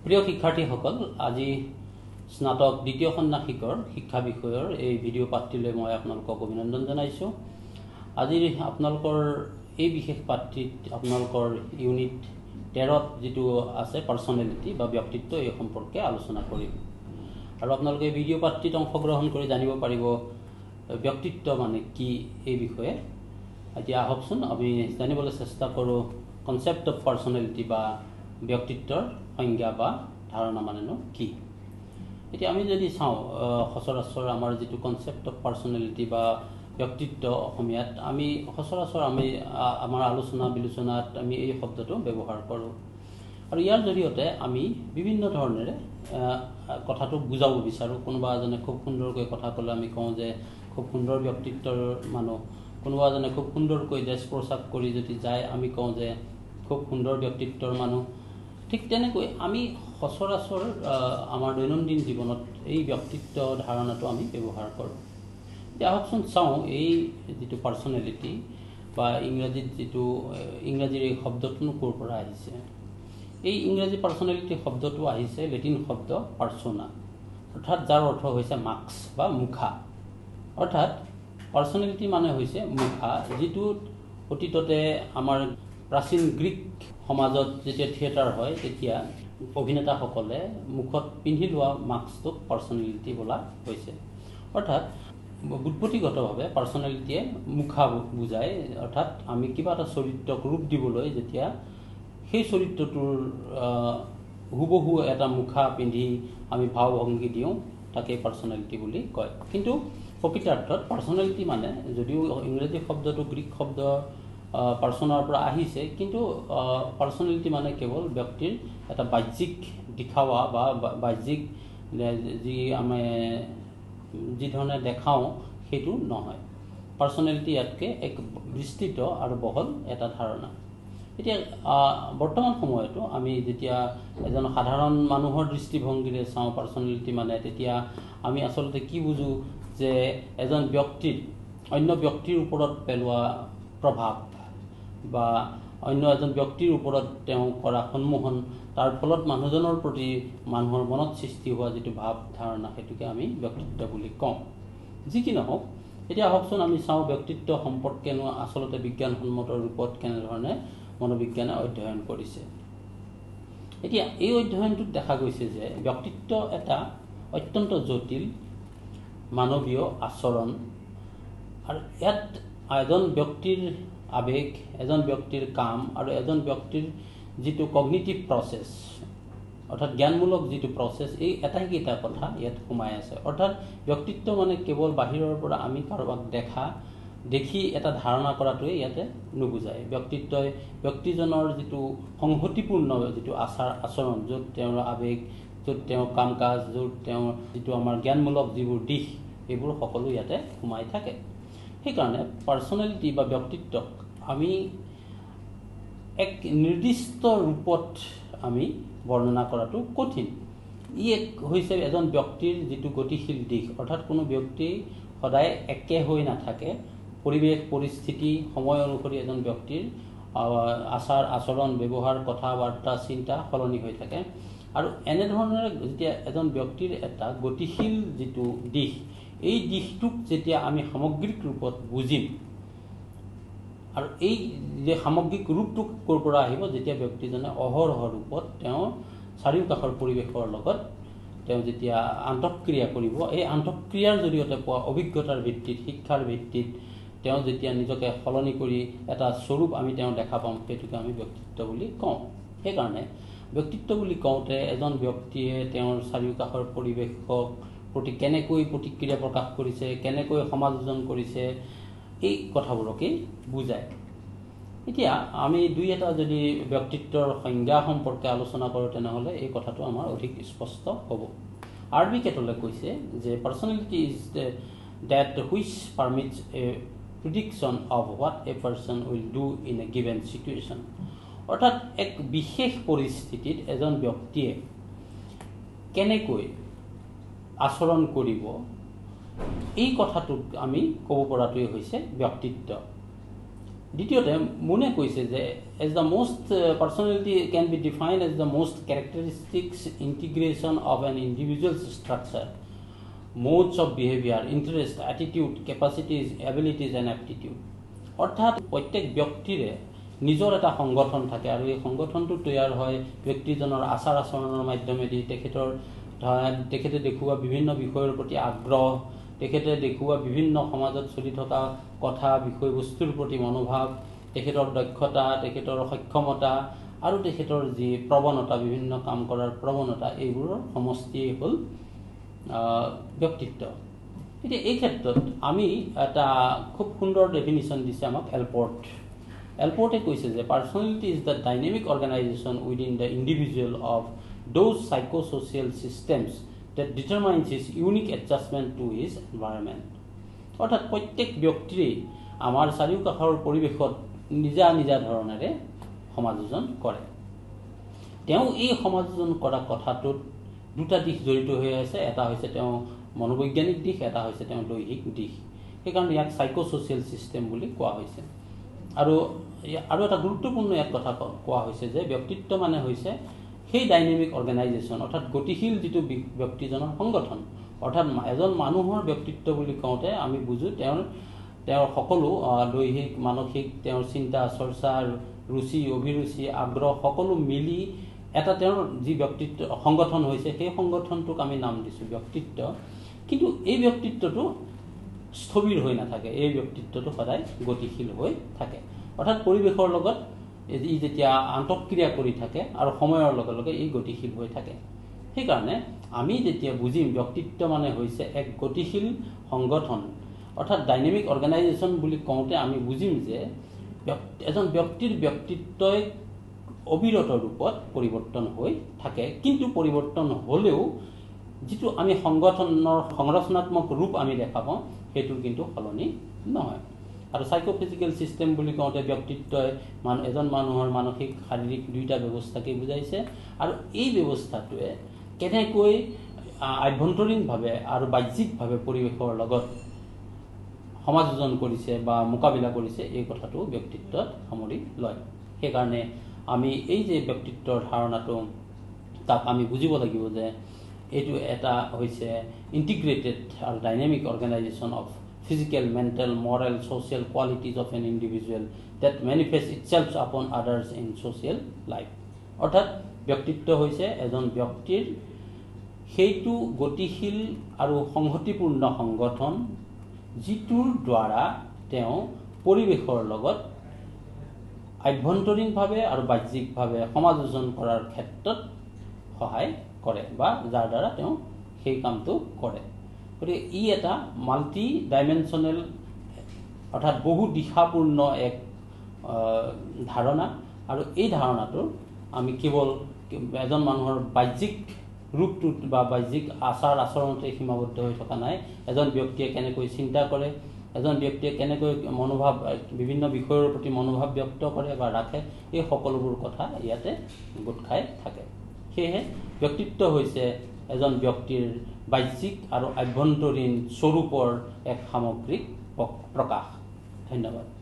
প্ৰিয় শিক্ষাৰ্থীসকল, আজি স্নাতক দ্বিতীয় ষাণ্মাসিকৰ শিক্ষা বিষয়ৰ এই ভিডিঅ' পাঠটিলৈ মই আপোনালোকক অভিনন্দন জনাইছোঁ। আজি আপোনালোকৰ এই বিশেষ পাঠটিত আপোনালোকৰ ইউনিট 13ত যেটো আছে পাৰ্সোনালিটি বা ব্যক্তিত্ব এই সম্পৰ্কে আলোচনা কৰিম। আৰু আপোনালোকে এই ভিডিঅ' পাঠটিত অংশগ্ৰহণ কৰি জানিব পাৰিব ব্যক্তিত্ব মানে কি এই বিষয়ে। এতিয়া আহকচোন আমি জানিবলৈ চেষ্টা কৰোঁ কনসেপ্ট অফ পাৰ্সোনালিটি বা ব্যক্তিত্বৰ সংজ্ঞা বা ধাৰণা মানেনো কি। এতিয়া আমি যদি চাওঁ সচৰাচৰ আমাৰ যেটো কনসেপ্ট অফ পাৰ্সোনালিটি বা ব্যক্তিত্ব অসমীয়াত আমি সচৰাচৰ আমাৰ আলোচনা বিলোচনাত আমি এই শব্দটো ব্যৱহাৰ কৰোঁ। আৰু ইয়াৰ জৰিয়তে আমি বিভিন্ন ধৰণেৰে কথাটো বুজাব বিচাৰোঁ। কোনোবা এজনে খুব সুন্দৰকৈ কথা ক'লে আমি কওঁ যে খুব সুন্দৰ ব্যক্তিত্বৰ মানুহ। কোনোবা এজনে খুব সুন্দৰকৈ ড্ৰেছ পোছাক কৰি যদি যায় আমি কওঁ যে খুব সুন্দৰ ব্যক্তিত্বৰ মানুহ। ঠিক তেনেকৈ আমি সচৰাচৰ আমাৰ দৈনন্দিন জীৱনত এই ব্যক্তিত্ব ধাৰণাটো আমি ব্যৱহাৰ কৰোঁ। এতিয়া আহকচোন চাওঁ এই যেটো পাৰ্সোনালিটি বা ইংৰাজীত যেটো ইংৰাজীৰ এই শব্দটোনো ক'ৰ পৰা আহিছে। এই ইংৰাজী পাৰ্সোনালিটি শব্দটো আহিছে লেটিন শব্দ পাৰ্সোনা, অৰ্থাৎ যাৰ অৰ্থ হৈছে মাস্ক বা মুখা। অৰ্থাৎ পাৰ্সোনালিটি মানে হৈছে মুখা, যিটো অতীততে আমাৰ প্ৰাচীন গ্ৰীক সমাজত যেতিয়া থিয়েটাৰ হয় তেতিয়া অভিনেতাসকলে মুখত পিন্ধি লোৱা মাস্কটোক পাৰ্সোনালিটি বোলা হৈছে। অৰ্থাৎ বুৎপত্তিগতভাৱে পাৰ্সোনালিটিয়ে মুখা বুজায়। অৰ্থাৎ আমি কিবা এটা চৰিত্ৰক ৰূপ দিবলৈ যেতিয়া সেই চৰিত্ৰটোৰ হুবহু এটা মুখা পিন্ধি আমি ভাৱ ভংগী দিওঁ তাকে পাৰ্সোনালিটি বুলি কয়। কিন্তু প্ৰকৃতাৰ্থত পাৰ্সোনালিটি মানে যদিও ইংৰাজী শব্দটো গ্ৰীক শব্দ পাৰ্সোনাৰ পৰা আহিছে, কিন্তু পাৰ্সোনালিটি মানে কেৱল ব্যক্তিৰ এটা বাহ্যিক দেখাৱা বা বাহ্যিক যি আমি যি ধৰণে দেখাওঁ সেইটো নহয়। পাৰ্সোনালিটি ইয়াতকৈ এক বিস্তৃত আৰু বহল এটা ধাৰণা। এতিয়া বৰ্তমান সময়তো আমি যেতিয়া এজন সাধাৰণ মানুহৰ দৃষ্টিভংগীৰে চাওঁ পাৰ্সোনালিটি মানে, তেতিয়া আমি আচলতে কি বুজো যে এজন ব্যক্তিৰ অন্য ব্যক্তিৰ ওপৰত পেলোৱা প্ৰভাৱ বা অন্য এজন ব্যক্তিৰ ওপৰত তেওঁ কৰা সন্মোহন, তাৰ ফলত মানুহজনৰ প্ৰতি মানুহৰ মনত সৃষ্টি হোৱা যেটো ভাৱ ধাৰণা সেইটোকে আমি ব্যক্তিত্ব বুলি কওঁ। যি কি নহওক, এতিয়া আহকচোন আমি চাওঁ ব্যক্তিত্ব সম্পৰ্কেনো আচলতে বিজ্ঞানসন্মত ৰূপত কেনেধৰণে মনোবিজ্ঞানে অধ্যয়ন কৰিছে। এতিয়া এই অধ্যয়নটোত দেখা গৈছে যে ব্যক্তিত্ব এটা অত্যন্ত জটিল মানৱীয় আচৰণ, আৰু ইয়াত এজন ব্যক্তিৰ আবেগ, এজন ব্যক্তিৰ কাম আৰু এজন ব্যক্তিৰ যেটো কগনিটিভ প্ৰচেছ অৰ্থাৎ জ্ঞানমূলক যেটো প্ৰচেছ, এই এটাইকেইটা কথা ইয়াত সোমাই আছে। অৰ্থাৎ ব্যক্তিত্ব মানে কেৱল বাহিৰৰ পৰা আমি কাৰোবাক দেখি এটা ধাৰণা কৰাটোৱে ইয়াতে নুবুজায়। ব্যক্তিত্বই ব্যক্তিজনৰ যেটো সংহতিপূৰ্ণ যেটো আচৰণ, য'ত তেওঁৰ আবেগ, য'ত তেওঁৰ কাম কাজ, য'ত তেওঁৰ যেটো আমাৰ জ্ঞানমূলক যিবোৰ দিশ, এইবোৰ সকলো ইয়াতে সোমাই থাকে। সেইকাৰণে পাৰ্সোনালিটি বা ব্যক্তিত্বক আমি এক নিৰ্দিষ্ট ৰূপত আমি বৰ্ণনা কৰাটো কঠিন। এক হৈছে এজন ব্যক্তিৰ যেটো গতিশীল দিশ, অৰ্থাৎ কোনো ব্যক্তি সদায় একে হৈ নাথাকে। পৰিৱেশ পৰিস্থিতি সময় অনুসৰি এজন ব্যক্তিৰ আচাৰ আচৰণ ব্যৱহাৰ কথা বাৰ্তা চিন্তা সলনি হৈ থাকে। আৰু এনেধৰণেৰে যেতিয়া এজন ব্যক্তিৰ এটা গতিশীল যেটো দিশ, এই দিশটোক যেতিয়া আমি সামগ্ৰিক ৰূপত বুজিম, আৰু এই যে সামগ্ৰিক ৰূপটো ক'ৰ পৰা আহিব, যেতিয়া ব্যক্তিজনে অহৰহ ৰূপত তেওঁ চাৰিওকাষৰ পৰিৱেশৰ লগত তেওঁ যেতিয়া আন্তঃক্ৰিয়া কৰিব, এই আন্তঃক্ৰিয়াৰ জৰিয়তে পোৱা অভিজ্ঞতাৰ ভিত্তিত, শিক্ষাৰ ভিত্তিত তেওঁ যেতিয়া নিজকে সলনি কৰি এটা স্বৰূপ আমি তেওঁ দেখা পাম, সেইটোকে আমি ব্যক্তিত্ব বুলি কওঁ। সেইকাৰণে ব্যক্তিত্ব বুলি কওঁতে এজন ব্যক্তিয়ে তেওঁৰ চাৰিওকাষৰ পৰিৱেশক প্ৰতি কেনেকৈ প্ৰতিক্ৰিয়া প্ৰকাশ কৰিছে, কেনেকৈ সমালোচন কৰিছে, এই কথাবোৰকেই বুজায়। এতিয়া আমি দুই এটা যদি ব্যক্তিত্বৰ সংজ্ঞা সম্পৰ্কে আলোচনা কৰোঁ তেনেহ'লে এই কথাটো আমাৰ অধিক স্পষ্ট হ'ব। আৰবি কেটলে কৈছে যে personality is that which permits a prediction of what a person will do in a given situation. অৰ্থাৎ এক বিশেষ পৰিস্থিতিত এজন ব্যক্তিয়ে কেনেকৈ আচৰণ কৰিব, এই কথাটোক আমি ক'ব পৰাটোৱে হৈছে ব্যক্তিত্ব। দ্বিতীয়তে মুনে কৈছে যে as the most personality can be defined as the most characteristics integration of an individual structure modes of behaviour interest attitude capacities abilities and aptitude অৰ্থাৎ প্ৰত্যেক ব্যক্তিৰে নিজৰ এটা সংগঠন থাকে আৰু এই সংগঠনটো তৈয়াৰ হয় ব্যক্তিজনৰ আচাৰ আচৰণৰ মাধ্যমেদি তেখেতে দেখুওৱা বিভিন্ন বিষয়ৰ প্ৰতি আগ্ৰহ তেখেতে দেখুওৱা বিভিন্ন সমাজত চলি থকা কথা বিষয়বস্তুৰ প্ৰতি মনোভাৱ তেখেতৰ দক্ষতা তেখেতৰ সক্ষমতা আৰু তেখেতৰ যি প্ৰৱণতা বিভিন্ন কাম কৰাৰ প্ৰৱণতা এইবোৰৰ সমষ্টিয়ে হ'ল ব্যক্তিত্ব এতিয়া এই ক্ষেত্ৰত আমি এটা খুব সুন্দৰ ডেফিনিশ্যন দিছে আমাক এলপৰ্টে কৈছে যে personality is the dynamic organization within the individual of those psychosocial systems that determines his unique adjustment to his environment অৰ্থাৎ প্ৰত্যেক ব্যক্তিৰে আমাৰ চাৰিওকাষৰ পৰিৱেশত নিজা নিজা ধৰণেৰে সমাযোজন কৰে তেওঁ এই সমাযোজন কৰা কথাটোত দুটা দিশ জড়িত হৈ আছে এটা হৈছে তেওঁ মনোবৈজ্ঞানিক দিশ এটা হৈছে তেওঁ দৈহিক দিশ সেইকাৰণে ইয়াক সাইকোসোচিয়েল সিস্টেম বুলি কোৱা হৈছে আৰু এটা গুৰুত্বপূৰ্ণ এক কথা কোৱা হৈছে যে ব্যক্তিত্ব মানে হৈছে সেই ডাইনামিক অৰ্গেনাইজেশ্যন অৰ্থাৎ গতিশীল যিটো ব্যক্তিজনৰ সংগঠন অৰ্থাৎ এজন মানুহৰ ব্যক্তিত্ব বুলি কওঁতে আমি বুজো তেওঁৰ সকলো দৈহিক মানসিক তেওঁৰ চিন্তা চৰ্চা ৰুচি অভিৰুচি আগ্ৰহ সকলো মিলি এটা তেওঁৰ যি ব্যক্তিত্ব সংগঠন হৈছে সেই সংগঠনটোক আমি নাম দিছোঁ ব্যক্তিত্ব কিন্তু এই ব্যক্তিত্বটো স্থবিৰ হৈ নাথাকে এই ব্যক্তিত্বটো সদায় গতিশীল হৈ থাকে অৰ্থাৎ পৰিৱেশৰ লগত ই যেতিয়া আন্তঃক্ৰিয়া কৰি থাকে আৰু সময়ৰ লগে লগে ই গতিশীল হৈ থাকে সেইকাৰণে আমি যেতিয়া বুজিম ব্যক্তিত্ব মানে হৈছে এক গতিশীল সংগঠন অৰ্থাৎ ডাইনামিক অৰ্গেনাইজেশ্যন বুলি কওঁতে আমি বুজিম যে এজন ব্যক্তিৰ ব্যক্তিত্বই অবিৰত ৰূপত পৰিৱৰ্তন হৈ থাকে কিন্তু পৰিৱৰ্তন হ'লেও যিটো আমি সংগঠনৰ সংৰচনাত্মক ৰূপ আমি দেখা পাওঁ সেইটো কিন্তু সলনি নহয় আৰু সাইকোফিজিক্যাল সিস্টেম বুলি কওঁতে ব্যক্তিত্বই এজন মানুহৰ মানসিক শাৰীৰিক দুইটা ব্যৱস্থাকে বুজাইছে আৰু এই ব্যৱস্থাটোৱে কেনেকৈ আভ্যন্তৰীণভাৱে আৰু বাহ্যিকভাৱে পৰিৱেশৰ লগত সমাযোজন কৰিছে বা মোকাবিলা কৰিছে এই কথাটো ব্যক্তিত্বত সামৰি লয় সেইকাৰণে আমি এই যে ব্যক্তিত্বৰ ধাৰণাটো তাক আমি বুজিব লাগিব যে এইটো এটা হৈছে ইণ্টিগ্ৰেটেড আৰু dynamic organization of physical, mental, moral, social qualities of an individual that manifests itself upon others in social life. অৰ্থাৎ ব্যক্তিত্ব হৈছে এজন ব্যক্তিৰ সেইটো গতিশীল আৰু সংহতিপূৰ্ণ সংগঠন যিটোৰ দ্বাৰা তেওঁ পৰিৱেশৰ লগত আভ্যন্তৰীণভাৱে আৰু বাহ্যিকভাৱে সমাযোজন কৰাৰ ক্ষেত্ৰত সহায় কৰে বা যাৰ দ্বাৰা তেওঁ সেই কামটো কৰে গতিকে ই এটা মাল্টি ডাইমেনশ্যনেল অৰ্থাৎ বহু দিশাপূৰ্ণ এক ধাৰণা আৰু এই ধাৰণাটো আমি কেৱল এজন মানুহৰ বাহ্যিক ৰূপটোত বা বাহ্যিক আচাৰ আচৰণতে সীমাবদ্ধ হৈ থকা নাই এজন ব্যক্তিয়ে কেনেকৈ চিন্তা কৰে এজন ব্যক্তিয়ে কেনেকৈ মনোভাৱ বিভিন্ন বিষয়ৰ প্ৰতি মনোভাৱ ব্যক্ত কৰে বা ৰাখে এই সকলোবোৰ কথা ইয়াতে গোট খাই থাকে সেয়েহে ব্যক্তিত্ব হৈছে এজন ব্যক্তিৰ বাহ্যিক আৰু আভ্যন্তৰীণ স্বৰূপৰ এক সামগ্ৰিক প্ৰকাশ ধন্যবাদ